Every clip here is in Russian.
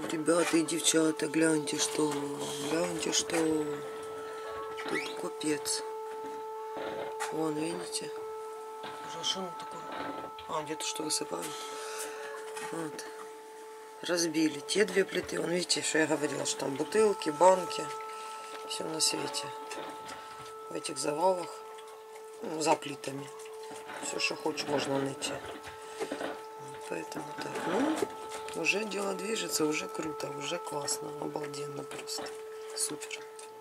Ребята и девчата, гляньте что. Тут капец. Вон, видите? Уже что он такое? А, где-то что высыпают. Вот. Разбили те две плиты. Вон, видите, что я говорила, что там бутылки, банки. Все на свете. В этих завалах. Ну, за плитами. Все, что хочешь, можно найти. Поэтому так. Ну, уже дело движется, уже круто, уже классно, обалденно просто. Супер.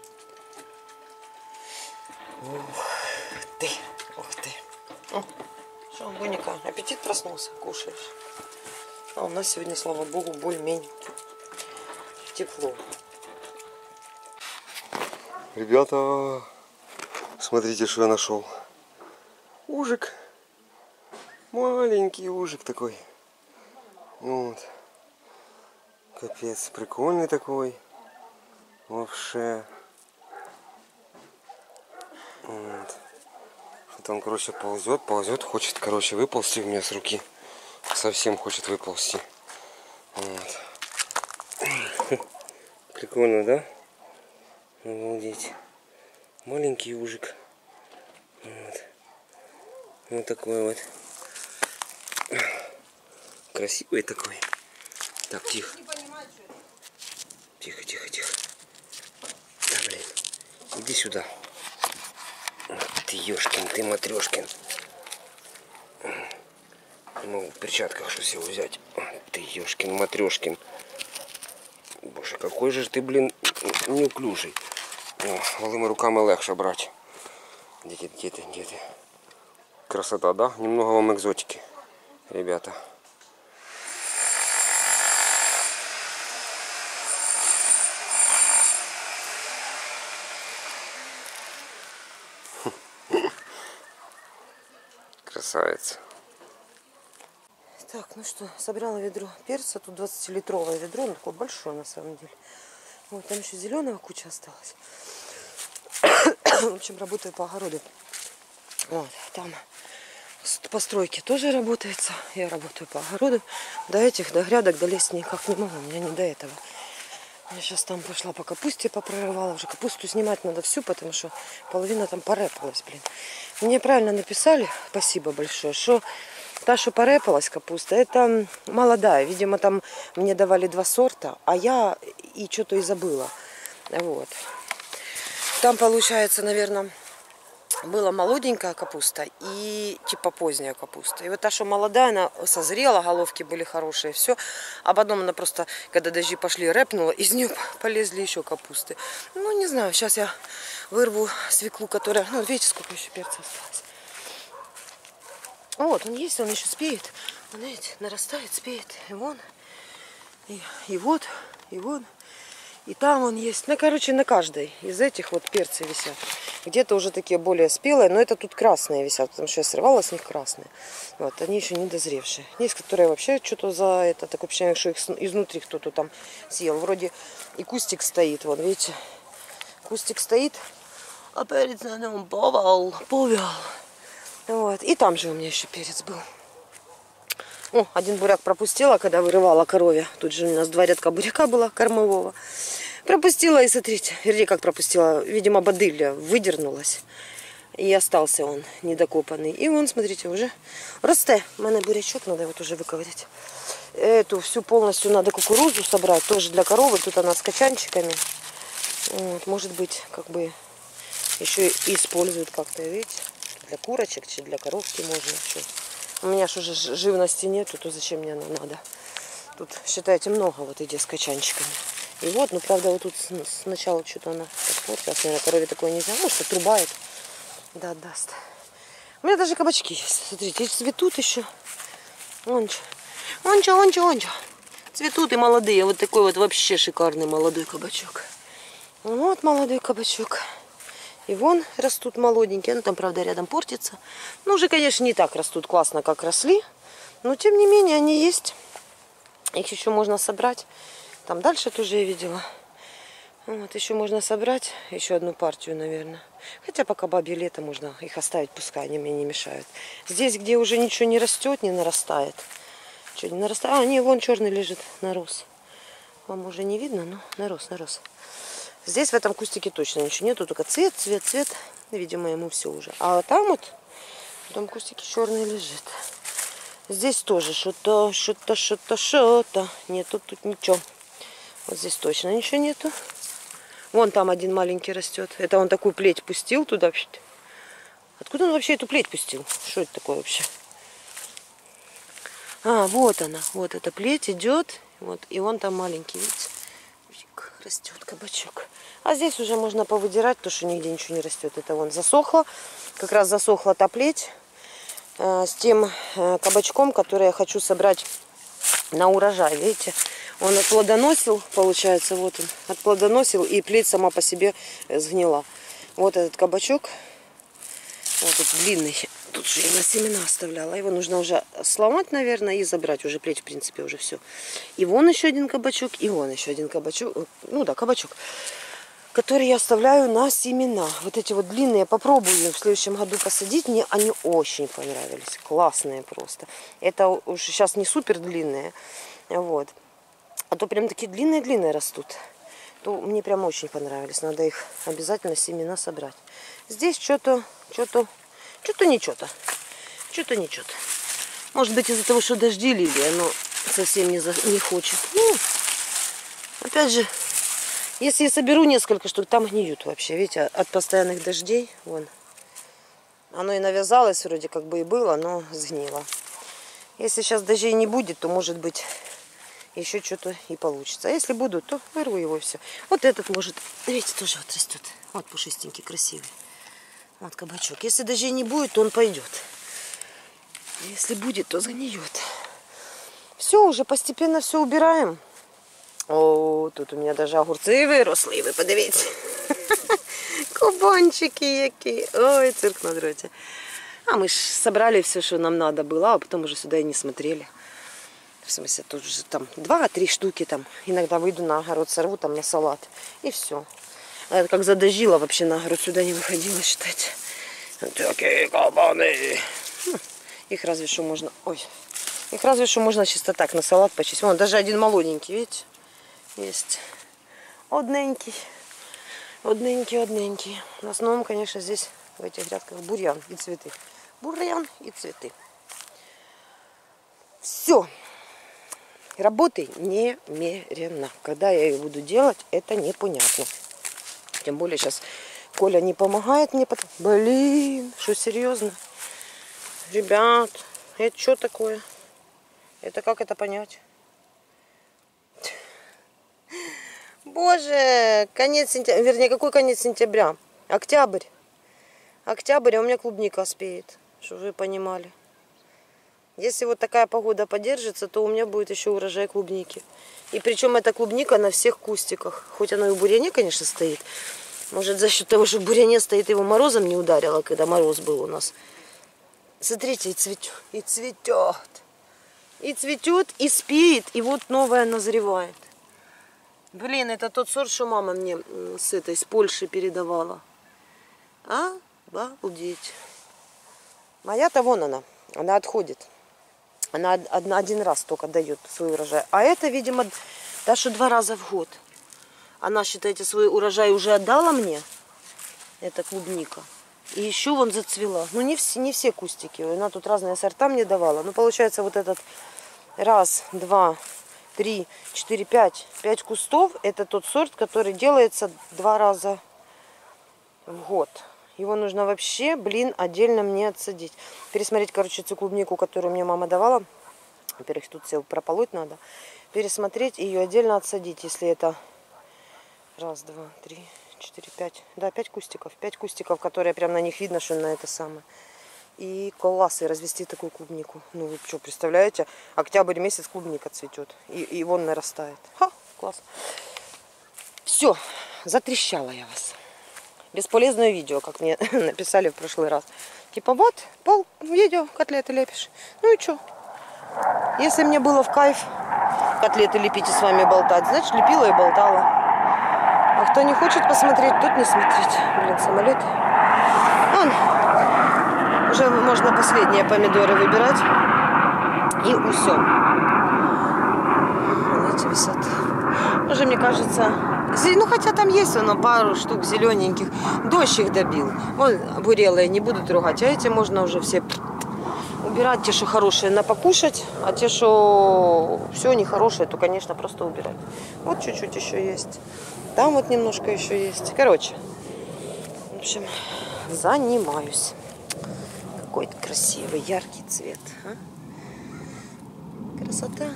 Ух ты, ух ты. Что, Буника, аппетит проснулся, кушаешь? А у нас сегодня, слава богу, более-менее тепло. Ребята, смотрите, что я нашел. Ужик. Маленький ужик такой. Вот. Капец, прикольный такой. Вообще. Вот. Вот он, короче, ползет, хочет, короче, выползти у меня с руки. Совсем хочет выползти. Вот. Прикольно, да? Обалдеть. Маленький ужик. Вот. Вот такой вот. Красивый такой. Так, тихо. Тихо. Да, блин. Иди сюда. Ты ёшкин, ты матрешкин. Не могу в перчатках что себе взять. Ты ёшкин, матрешкин. Боже, какой же ты, блин, неуклюжий. Голыми руками легше брать. Где ты? Красота, да? Немного вам экзотики, ребята. Красавец. Так, ну что, собрала ведро перца. Тут 20-литровое ведро, такое большое на самом деле. Вот, там еще зеленого куча осталась. В общем, работаю по огороду. Вот, там по стройке тоже работается. Я работаю по огороду. До грядок долезть никак не могу. У меня не до этого. Я сейчас там пошла по капусте попрорывала. Уже капусту снимать надо всю, потому что половина там порепалась, блин. Мне правильно написали, спасибо большое, что та, что порепалась капуста, это молодая. Видимо, там мне давали 2 сорта, а я и что-то и забыла. Вот. Там, получается, наверное, была молоденькая капуста и типа поздняя капуста. И вот та, что молодая, она созрела, головки были хорошие, все. А потом она просто, когда дожди пошли, рэпнула, из нее полезли еще капусты. Ну, не знаю, сейчас я вырву свеклу, которая... Ну, видите, сколько еще перца осталось. Вот, он есть, он еще спеет. Он, видите, нарастает, спеет. И вон, и вот, и вон. И там он есть. Ну, короче, на каждой из этих вот перцы висят. Где-то уже такие более спелые, но это тут красные висят, потому что я срывала с них красные. Вот, они еще не дозревшие. Есть, которые вообще что-то за это, такое ощущение, что их изнутри кто-то там съел. Вроде и кустик стоит, вот, видите. Кустик стоит, а перец на нем повал. Вот, и там же у меня еще перец был. О, один буряк пропустила, когда вырывала корове. Тут же у нас 2 рядка буряка было кормового. Пропустила, и смотрите, вернее, как пропустила, видимо, бадылля выдернулась. И остался он недокопанный. И вон, смотрите, уже росте. У меня бурячок, надо вот уже выковырять. Эту всю полностью надо кукурузу собрать, тоже для коровы. Тут она с качанчиками. Вот, может быть, как бы еще и используют как-то, видите, для курочек, для коровки можно. Что. У меня ж уже живности нету, то зачем мне она надо? Тут, считайте, много вот идет с качанчиками. И вот, ну, правда, вот тут сначала что-то она подпортилась. Наверное, корове такое нельзя. Может, отрубает. Да, даст. У меня даже кабачки есть. Смотрите, цветут еще. Вон что. Цветут и молодые. Вот такой вот вообще шикарный молодой кабачок. Вот молодой кабачок. И вон растут молоденькие. Ну, там, правда, рядом портится. Ну, уже, конечно, не так растут классно, как росли. Но, тем не менее, они есть. Их еще можно собрать. Там дальше тоже я видела. Вот, еще можно собрать. Еще одну партию, наверное. Хотя пока бабье лето, можно их оставить, пускай они мне не мешают. Здесь, где уже ничего не растет, не нарастает. Что, не нарастает? А, не, вон черный лежит, нарос. Вам уже не видно, но нарос, нарос. Здесь в этом кустике точно ничего нету, только цвет, цвет, цвет. Видимо, ему все уже. А там вот в том кустике черный лежит. Здесь тоже что-то, что-то, что-то, что-то. Нету тут ничего. Вот здесь точно ничего нету. Вон там один маленький растет. Это он такую плеть пустил туда. Откуда он вообще эту плеть пустил? Что это такое вообще? А, вот она. Вот эта плеть идет. Вот. И вон там маленький, видите? Растет кабачок. А здесь уже можно повыдирать, то что нигде ничего не растет. Это вон засохло. Как раз засохла та плеть с тем кабачком, который я хочу собрать на урожай. Видите? Он отплодоносил, получается, вот он. Отплодоносил, и плеть сама по себе сгнила. Вот этот кабачок. Вот этот длинный. Тут же я на семена оставляла. Его нужно уже сломать, наверное, и забрать. Уже плеть, в принципе, уже все. И вон еще один кабачок, и вон еще один кабачок. Ну да, кабачок. Который я оставляю на семена. Вот эти вот длинные попробую в следующем году посадить. Мне они очень понравились. Классные просто. Это уж сейчас не супер длинные. Вот. А то прям такие длинные-длинные растут. То мне прям очень понравились. Надо их обязательно семена собрать. Здесь что-то не что-то. Что-то не что-то. Может быть, из-за того, что дожди лили, оно совсем не хочет. Ну, опять же, если я соберу несколько штук, там гниют вообще. Видите, от постоянных дождей. Вон. Оно и навязалось, вроде как бы и было, но сгнило. Если сейчас дождей не будет, то, может быть, еще что-то и получится. А если будут, то вырву его и все. Вот этот может, видите, тоже вот растет. Вот пушистенький, красивый. Вот кабачок. Если дождей не будет, то он пойдет. Если будет, то сгниет. Все, уже постепенно все убираем. О, тут у меня даже огурцы выросли. Вы подивіться. Кубанчики які. Ой, цирк на дроте. А мы ж собрали все, что нам надо было, а потом уже сюда и не смотрели. В смысле, тут уже там 2-3 штуки там. Иногда выйду на огород, сорву там на салат. И все. А как задождило, вообще на огород сюда не выходила, считать. Такие кабаны. Их разве что можно... Ой. Их разве что можно чисто так на салат почистить. Вон, даже один молоденький, видите? Есть. Одненький. Одненький. В основном, конечно, здесь в этих грядках бурьян и цветы. Бурьян и цветы. Все. Работы немерено. Когда я ее буду делать, это непонятно. Тем более сейчас Коля не помогает мне. Блин, что серьезно? Ребят, это что такое? Это как это понять? Боже, конец сентября. Вернее, какой конец сентября? Октябрь. Октябрь, а у меня клубника спеет. Чтобы вы понимали. Если вот такая погода поддержится, то у меня будет еще урожай клубники. И причем эта клубника на всех кустиках. Хоть она и в буряне, конечно, стоит. Может, за счет того, что в буряне стоит, его морозом не ударило, когда мороз был у нас. Смотрите, и цветет. И цветет. И цветет, и спеет, и вот новая назревает. Блин, это тот сорт, что мама мне с Польши передавала. Обалдеть. Моя-то вон она отходит. Она один раз только дает свой урожай. А это, видимо, даже 2 раза в год. Она, считайте, свой урожай уже отдала мне. Это клубника. И еще вон зацвела. Ну, не все кустики. Она тут разные сорта мне давала. Ну, получается, вот этот 1, 2, 3, 4, 5 кустов. Это тот сорт, который делается 2 раза в год. Его нужно вообще, отдельно мне отсадить. Пересмотреть, короче, эту клубнику, которую мне мама давала. Во-первых, тут все прополоть надо. Пересмотреть и ее отдельно отсадить, если это 1, 2, 3, 4, 5. Да, 5 кустиков. 5 кустиков, которые прям на них видно, что на это самое. И классы развести такую клубнику. Ну, вы что, представляете? Октябрь месяц клубника цветет. И вон нарастает. Ха, класс. Все, затрещала я вас. Бесполезное видео, как мне написали в прошлый раз. Типа, вот, видео, котлеты лепишь. Ну и что? Если мне было в кайф котлеты лепить и с вами болтать, значит, лепила и болтала. А кто не хочет посмотреть, тот не смотреть. Блин, самолет. Уже можно последние помидоры выбирать. И все. Знаете, висят. Тоже, мне кажется, ну хотя там есть оно пару штук зелененьких. Дождь их добил. Вон бурелые не будут ругать, а эти можно уже все убирать. Те, что хорошие, на покушать, а те, что все нехорошее, то, конечно, просто убирать. Вот чуть-чуть еще есть. Там вот немножко еще есть. Короче, в общем, занимаюсь. Какой красивый, яркий цвет. А? Красота.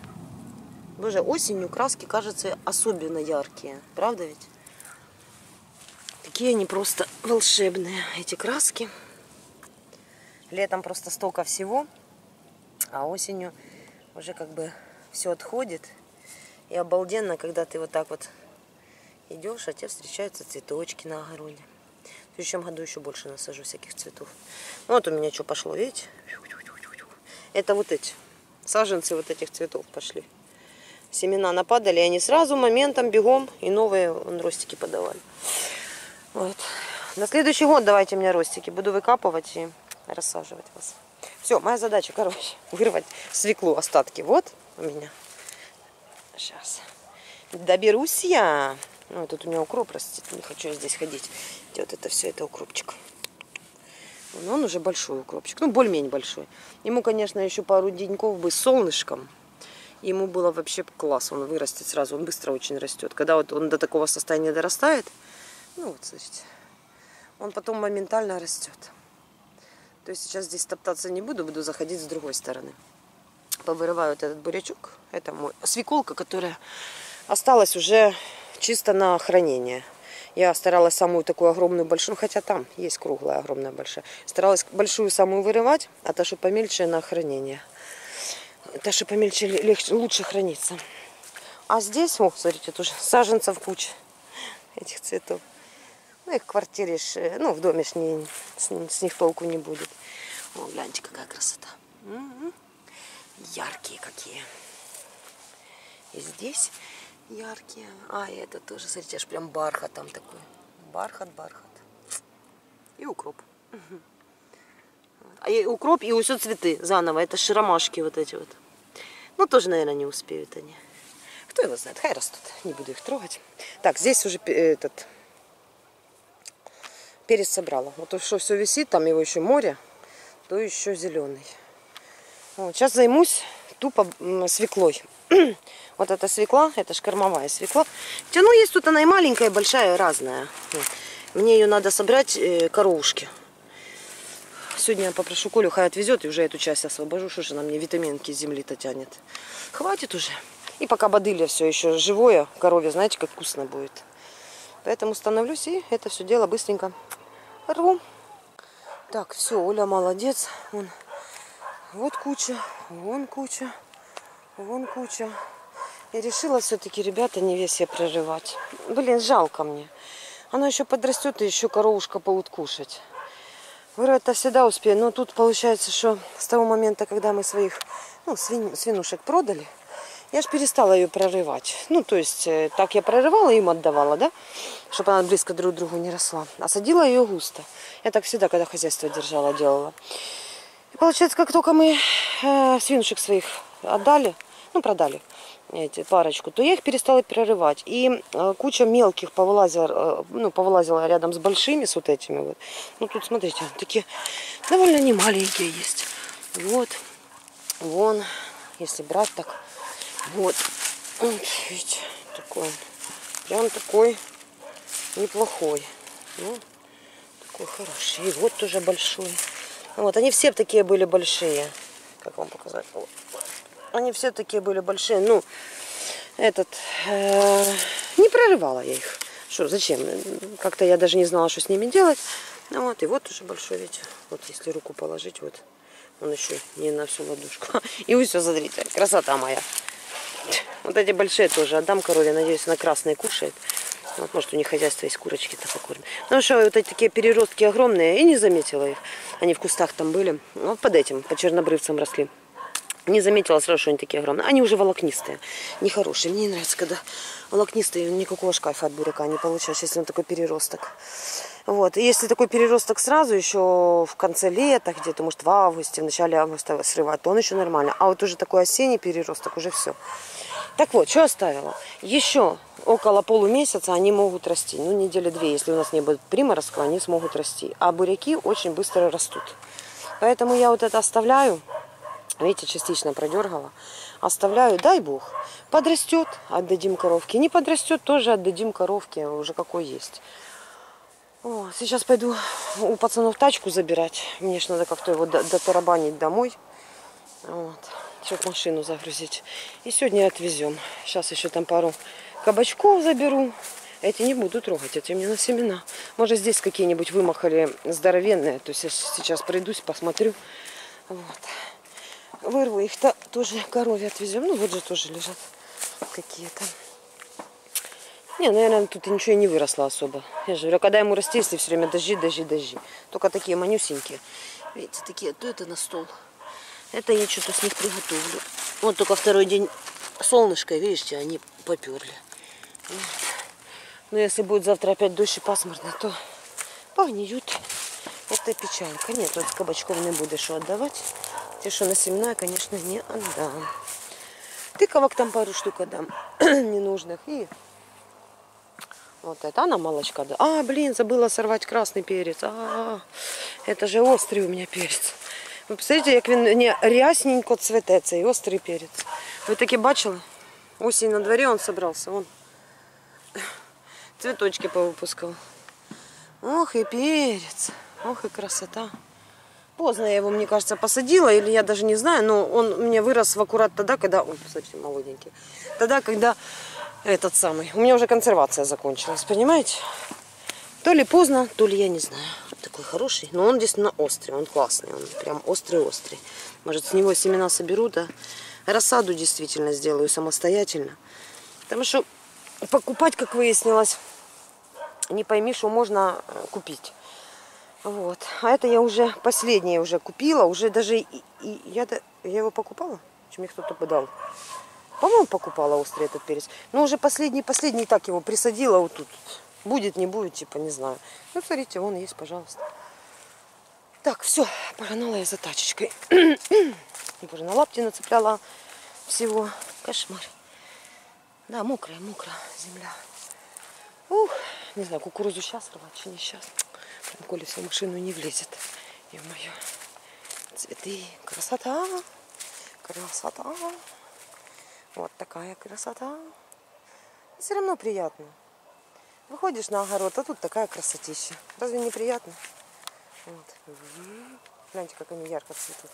Боже, осенью краски, кажется, особенно яркие. Правда ведь? Такие они просто волшебные, эти краски. Летом просто столько всего, а осенью уже как бы все отходит. И обалденно, когда ты вот так вот идешь, а тебе встречаются цветочки на огороде. В следующем году еще больше насажу всяких цветов. Вот у меня что пошло, видите? Это вот эти саженцы вот этих цветов пошли. Семена нападали, и они сразу моментом, бегом, и новые ростики подавали. Вот. На следующий год давайте мне ростики. Буду выкапывать и рассаживать вас. Все, моя задача, короче, вырвать свеклу, остатки. Вот у меня. Сейчас. Доберусь я. Ну, тут у меня укроп растет, не хочу здесь ходить. Вот это все, это укропчик. Он уже большой укропчик, ну, более-менее большой. Ему, конечно, еще пару деньков бы с солнышком. Ему было вообще класс, он вырастет сразу, он быстро очень растет. Когда вот он до такого состояния дорастает, ну вот, смотрите, он потом моментально растет. То есть сейчас здесь топтаться не буду, буду заходить с другой стороны. Повырываю вот этот бурячок, это мой свеколка, которая осталась уже чисто на хранение. Я старалась самую такую огромную, большую, хотя там есть круглая, огромная, большая. Старалась большую самую вырывать, а та, что помельче, на хранение. Та, что помельче, легче, лучше хранится. А здесь, о, смотрите, тоже саженцев куча этих цветов. Ну, их в квартире, ну, в доме с них толку не будет. О, гляньте, какая красота. Яркие какие. И здесь яркие. А, и это тоже, смотрите, аж прям бархат там такой. Бархат. И укроп. А и укроп, и все цветы заново. Это широмашки вот эти вот. Ну, тоже, наверное, не успеют они. Кто его знает, хай растут. Не буду их трогать. Так, здесь уже этот перец собрала. Вот то, что все висит, там его еще море, то еще зеленый. Вот, сейчас займусь тупо свеклой. Вот эта свекла, это ж кормовая свекла. Хотя, ну, есть тут она и маленькая, и большая, разная. Мне ее надо собрать коровушки. Сегодня я попрошу Колю, хай отвезет, и уже эту часть освобожу. Что же она мне витаминки из земли-то тянет. Хватит уже. И пока бодылья все еще живое, коровье, знаете, как вкусно будет. Поэтому становлюсь и это все дело быстренько рву. Так, все, Оля молодец. Вот куча, вон куча, вон куча. Я решила все-таки, ребята, не весь я прорывать. Блин, жалко мне. Она еще подрастет, и еще коровушка будет кушать. Вырвать-то всегда успею, но тут получается, что с того момента, когда мы своих свинушек продали, я ж перестала ее прорывать. Ну, то есть, так я прорывала, им отдавала, да, чтобы она близко друг к другу не росла. А садила ее густо. Я так всегда, когда хозяйство держала, делала. И получается, как только мы свинушек своих отдали, ну, продали эти парочку, то я их перестала прорывать. И куча мелких повылазила рядом с большими, с вот этими вот. Ну, тут, смотрите, такие довольно немаленькие есть. Вот, вон, если брать так, вот, видите, такой, прям такой неплохой. Ну, такой хороший. И вот тоже большой. Вот, они все такие были большие. Как вам показать? Вот. Они все такие были большие. Ну, не прорывала я их. Что, зачем? Как-то я даже не знала, что с ними делать. Ну, вот, и вот уже большой, видите. Вот, если руку положить, вот. Он еще не на всю ладошку. И вы все, смотрите, красота моя. Вот эти большие тоже отдам корове. Надеюсь, она красные кушает. Вот, может, у них хозяйство есть, курочки-то покормят. Ну что, вот эти такие переростки огромные. И не заметила их. Они в кустах там были. Вот под этим, по чернобрывцам росли. Не заметила сразу, что они такие огромные. Они уже волокнистые. Нехорошие. Мне не нравится, когда волокнистые. Никакого кайфа от буряка не получаешь, если он такой переросток. Вот. И если такой переросток сразу, еще в конце лета, где-то, может, в августе, в начале августа срывать, то он еще нормально. А вот уже такой осенний переросток, уже все. Так вот, что оставила? Еще около полумесяца они могут расти. Ну, недели 2, если у нас не будет приморозков, они смогут расти. А буряки очень быстро растут. Поэтому я вот это оставляю. Видите, частично продергала. Оставляю, дай бог. Подрастет, отдадим коровке. Не подрастет, тоже отдадим коровке, уже какой есть. О, сейчас пойду у пацанов тачку забирать. Мне ж надо как-то его дотарабанить домой. Вот. Чтобы машину загрузить. И сегодня отвезем. Сейчас еще там пару кабачков заберу. Эти не буду трогать, эти мне на семена. Может, здесь какие-нибудь вымахали здоровенные. То есть я сейчас пройдусь, посмотрю. Вот. Вырву их-то тоже корове отвезем. Ну, вот же тоже лежат какие-то. Не, наверное, тут ничего и не выросло особо. Я же говорю, когда ему расти, если все время дожди, дожди, дожди. Только такие манюсенькие. Видите, такие, то это на стол. Это я что-то с них приготовлю. Вот только второй день солнышко, видите, они поперли. Вот. Но если будет завтра опять дождь и пасмурно, то погниют. Это печалька. Нет, вот кабачков не будешь отдавать. Те, что на семена, конечно, не отдам. Тыковок там пару штук отдам ненужных. И вот это она молочка. Да. А, блин, забыла сорвать красный перец. Это же острый у меня перец. Ви представляете, як він не рясненько цвете, цей острий перець. Ви таки бачили? Осень на дворе он собрался. Вон. Цветочки повыпускал. Ох и перец. Ох и красота. Поздно я его, мне кажется, посадила. Или я даже не знаю. Но он мне вырос в аккурат тогда, когда... Ой, посмотрите, молоденький. Тогда, когда этот самый... У меня уже консервация закончилась, понимаете? То ли поздно, то ли я не знаю. Такой хороший. Но он действительно острый. Он классный. Он прям острый-острый. Может, с него семена соберу, да? Рассаду действительно сделаю самостоятельно. Потому что покупать, как выяснилось, не пойми, что можно купить. Вот. А это я уже последнее уже купила. Уже даже... Я его покупала? Чем мне кто-то подал? По-моему, покупала острый этот перец. Но уже последний так его присадила вот тут. Будет, не будет, типа, не знаю. Ну, смотрите, вон есть, пожалуйста. Так, все, погнала я за тачечкой. Боже, на лапти нацепляла всего. Кошмар. Да, мокрая земля. Ух, не знаю, кукурузу сейчас рвать, чи не сейчас. Коля в машину не влезет. Ё-моё. Цветы. Красота. Красота. Вот такая красота. Все равно приятно. Выходишь на огород, а тут такая красотища. Разве не приятно? Вот. Гляньте, как они ярко цветут.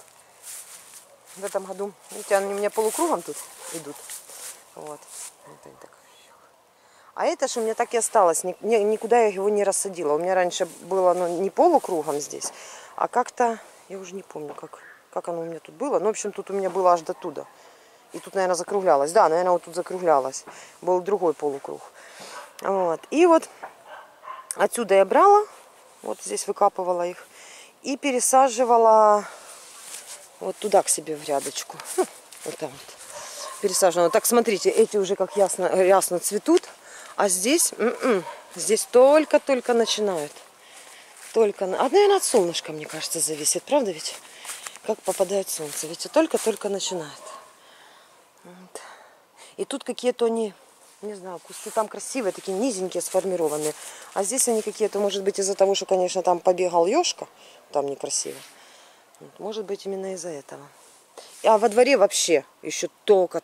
В этом году, видите, они у меня полукругом тут идут. Вот. Вот они так. А это же у меня так и осталось. Никуда я его не рассадила. У меня раньше было не полукругом здесь, а как-то, я уже не помню, как оно у меня тут было. Ну, в общем, тут у меня было аж до туда. И тут, наверное, закруглялось. Да, наверное, вот тут закруглялось. Был другой полукруг. Вот. И вот отсюда я брала, вот здесь выкапывала их, и пересаживала вот туда к себе в рядочку. Вот там вот. Пересаживала. Так, смотрите, эти уже как ясно цветут, а здесь, здесь только-только начинают. А, наверное, от солнышка, мне кажется, зависит. Правда ведь? Как попадает солнце. Ведь только-только начинает. Вот. И тут какие-то они... Не знаю, кусты там красивые, такие низенькие, сформированные. А здесь они какие-то, может быть, из-за того, что, конечно, там побегал ёшка, там некрасиво. Вот, может быть, именно из-за этого. А во дворе вообще еще только.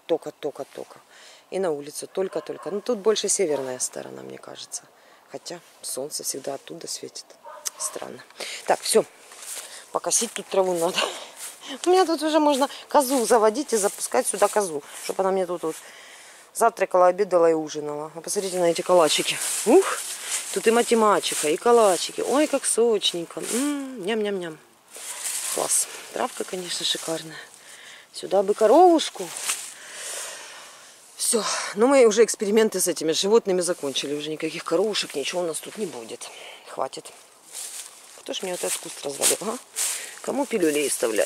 И на улице только. Ну, тут больше северная сторона, мне кажется. Хотя солнце всегда оттуда светит. Странно. Так, все. Покосить тут траву надо. У меня тут уже можно козу заводить и запускать сюда козу, чтобы она мне тут... Завтракала, обедала и ужинала. А посмотрите на эти калачики. Ух, тут и математика, и калачики. Ой, как сочненько. Ням-ням-ням. Класс. Травка, конечно, шикарная. Сюда бы коровушку. Все. Ну, мы уже эксперименты с этими животными закончили. Уже никаких коровушек, ничего у нас тут не будет. Хватит. Кто ж мне вот этот куст развалил, а? Кому пилюлей вставлять?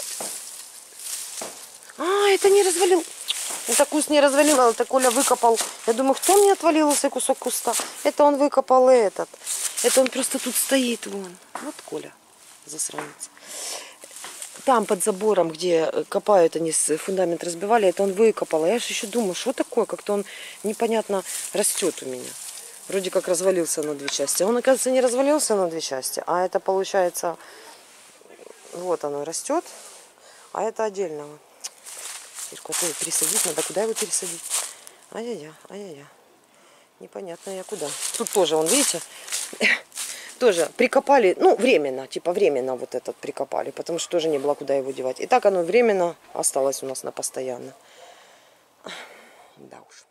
А, это не развалил. Это куст не развалил, это Коля выкопал. Я думаю, кто мне отвалился кусок куста? Это он выкопал этот. Это он просто тут стоит, вон. Вот Коля, засранец. там под забором, где копают, они фундамент разбивали, это он выкопал. А я же еще думаю, что такое, как-то он непонятно растет у меня. Вроде как развалился на 2 части. А он, оказывается, не развалился на 2 части, а это получается, вот оно растет, а это отдельно. Ирку, а то пересадить надо. Куда его пересадить? Ай-яй-яй, ай-яй-яй. Непонятно я куда. Тут тоже, вон, видите, тоже прикопали, ну, временно, типа временно вот этот прикопали, потому что тоже не было куда его девать. И так оно временно осталось у нас на постоянно. Да уж.